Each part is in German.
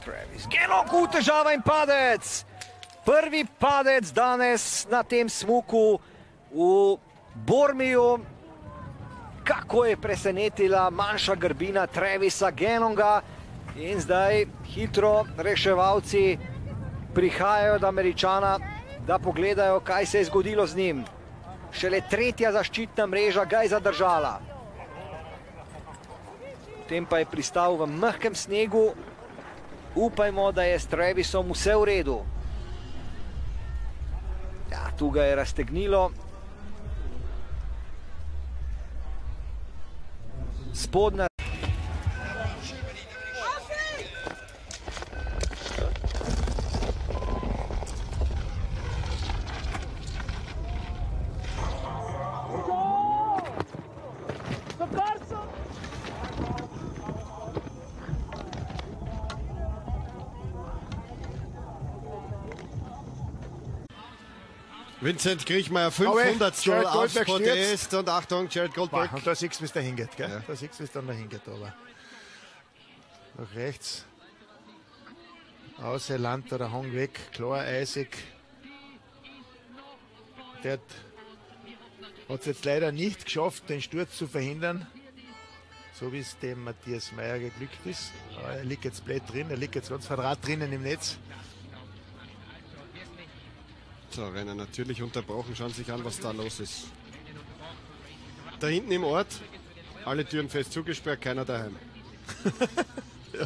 Travis Genon, gute žava in padec. Prvi padec danes na tem smuku v Bormiju. Kako je presenetila manjša grbina Travisa Genonga. In zdaj hitro reševalci prihajajo od Američana, da pogledajo, kaj se je zgodilo z njim. Šele tretja zaščitna mreža ga je zadržala. Potem pa je pristal v mehkem snegu. Upajmo, da je s Travisom vse v redu. Ja, tu ga je raztegnilo. Spodnja. Vincent Kriechmeier, 500 Podest und Achtung, Jared Goldberg. Und da siehst du, wie es da hingeht, gell? Ja. Da siehst du, wie es dann da hingeht, aber nach rechts. Außer Land oder Hang weg, klar, eisig. Der hat es jetzt leider nicht geschafft, den Sturz zu verhindern, so wie es dem Matthias Mayr geglückt ist. Aber er liegt jetzt blöd drin, er liegt jetzt ganz verdraht drinnen im Netz. So, Rennen natürlich unterbrochen, schauen sich an, was da los ist. Da hinten im Ort, alle Türen fest zugesperrt, keiner daheim. Ja.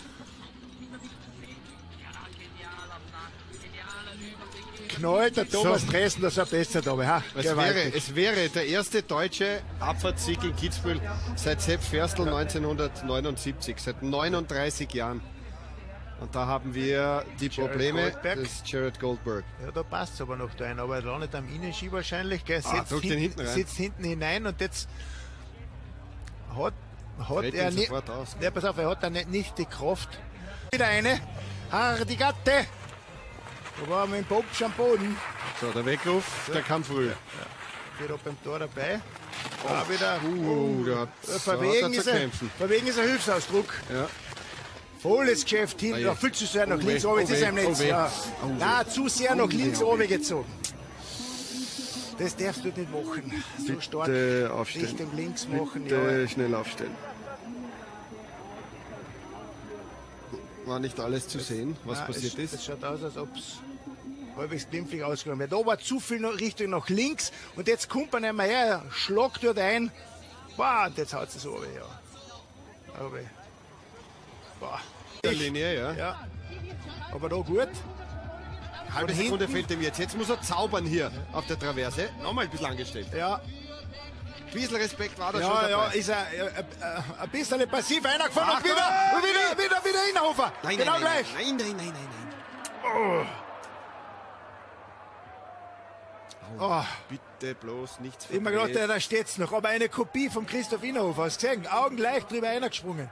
Knallt der Thomas Dresden, das ist besser da. Ha? Es wäre der erste deutsche Abfahrtssieg in Kitzbühel seit Sepp Ferstl 1979, seit 39 Jahren. Und da haben wir die Probleme des Jared Goldberg. Ja, da passt es aber noch da ein, aber er landet am Innenski wahrscheinlich. Gell? Sitzt hinten hinein und jetzt hat er nicht. Ja, pass auf, er hat da nicht die Kraft. Wieder eine. Die Gatte. Da war er mit dem Bob schon am Boden. So, der Weckruf, ja. Der kam früh. Ja. Wieder beim Tor dabei. Wieder. Verwegen ist ein Hilfsausdruck. Ja. Volles Geschäft hinten, noch viel zu sehr nach links oben, jetzt ist er im Netz. Ja. Nein, zu sehr nach links oben gezogen. Das darfst du nicht machen. So bitte stark aufstellen. Richtung links machen. Bitte schnell aufstellen. War nicht alles zu sehen, was passiert ist? Es schaut aus, als ob es halbwegs glimpflich ausgegangen wäre. Da war zu viel Richtung nach links und jetzt kommt man einmal her, schlagt dort ein. Boah, und jetzt haut es so runter, ja. Aber, boah. Der Linie, ja. Ja. Aber da gut. Halbe Sekunde fehlt ihm jetzt. Jetzt muss er zaubern hier auf der Traverse. Nochmal ein bisschen angestellt. Ja. Ein bisschen Respekt war da schon dabei. Ja, ist er ein bisschen passiv reingefahren und wieder Inhofer. Nein, genau nein, gleich. Nein. Oh. Bitte bloß nichts Ich mir gedacht, da steht's noch. Aber eine Kopie von Christoph Inhofer. Hast du gesehen? Augen leicht drüber eingesprungen.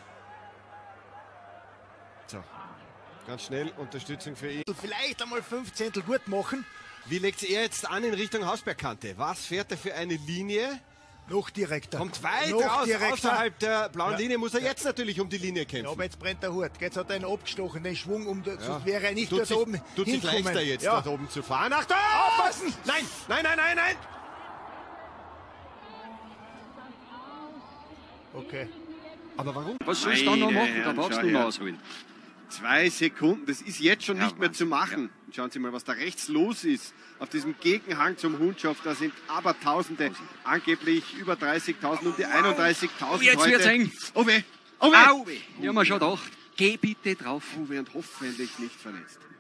So, ganz schnell Unterstützung für ihn. Vielleicht einmal 5 Zehntel gut machen. Wie legt er jetzt an in Richtung Hausbergkante? Was fährt er für eine Linie? Noch direkter. Kommt weit noch raus, direkter. Außerhalb der blauen Linie muss er jetzt natürlich um die Linie kämpfen. Ja, aber jetzt brennt der Hut. Jetzt hat er einen abgestochen, den Schwung, sonst wäre er nicht dort oben Tut sich hinkommen. leichter jetzt, dort oben zu fahren. Achtung! Aufpassen! Nein! Okay. Aber warum? Was sollst du dann noch machen? Da brauchst du noch ausholen. 2 Sekunden, das ist jetzt schon nicht mehr zu machen. Ja. Schauen Sie mal, was da rechts los ist. Auf diesem Gegenhang zum Hundshof, da sind aber Tausende, angeblich über 30.000, um die 31.000 Jetzt heute. wird's eng. Oh weh! Au weh! Ich hab mir schon gedacht, geh bitte drauf. Oh weh, und hoffentlich nicht verletzt.